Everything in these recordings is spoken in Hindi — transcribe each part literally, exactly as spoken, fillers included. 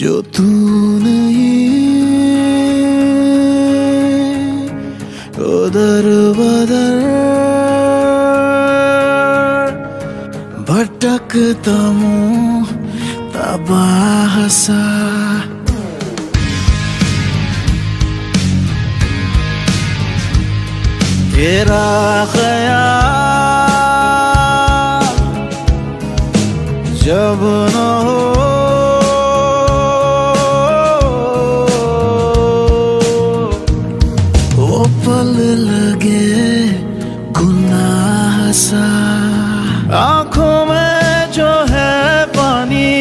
जो तू नहीं उधर बदर भटकता मुँह तबाह सा तेरा ख्याल जब न हो वो पल लगे गुनाह सा। आंखों में जो है पानी,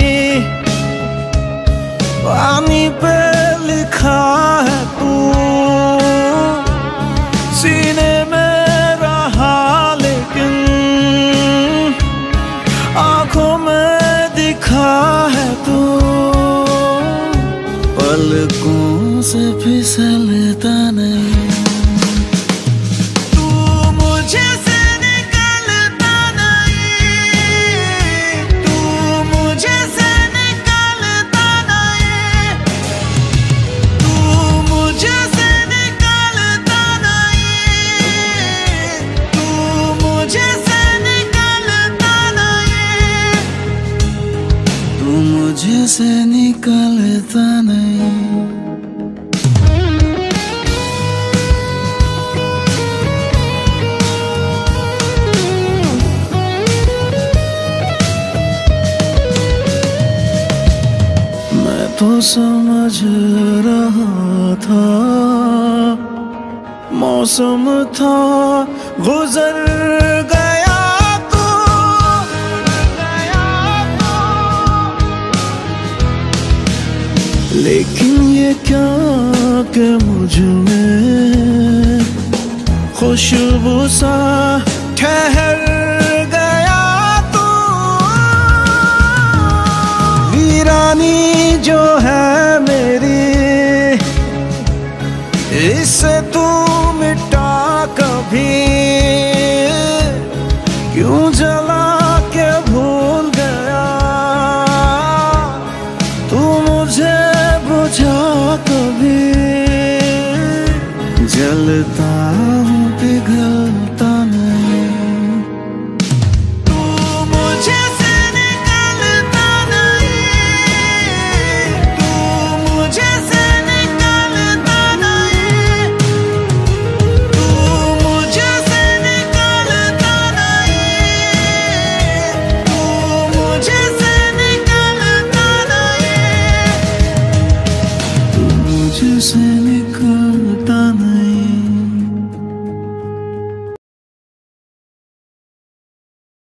पानी पे लिखा है तू, सीने में रहा लेकिन आंखों में दिखा है तू। पलकों से फिसलता नहीं, तू मुझे से निकलता नहीं, तू मुझे से निकलता नहीं, तू मुझे से निकलता नहीं, तू मुझे से निकलता नहीं, तू मुझे से निकलता नहीं। तो समझ रहा था मौसम था गुजर गया तो, लेकिन ये क्या कि मुझ में खुशबू सा ठहर गया तो। वीरानी जो है मेरी, इसे तू मिटा कभी क्यों जला के भूल गया। तू मुझे बुझा कभी, जलता हूँ पिघलता नहीं। You say